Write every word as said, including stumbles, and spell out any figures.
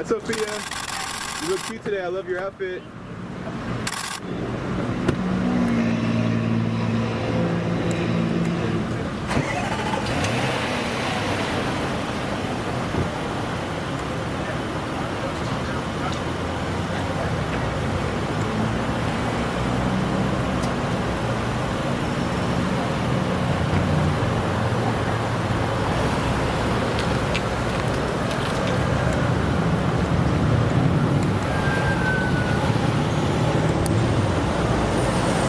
Hi, Sophia. You look cute today. I love your outfit.